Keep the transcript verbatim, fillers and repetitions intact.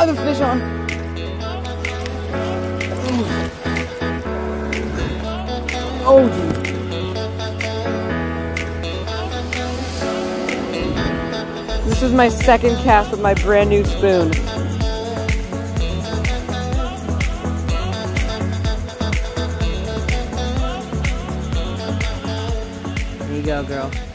Ah, the fish on. Oh, geez. This is my second cast with my brand new spoon. There you go, girl.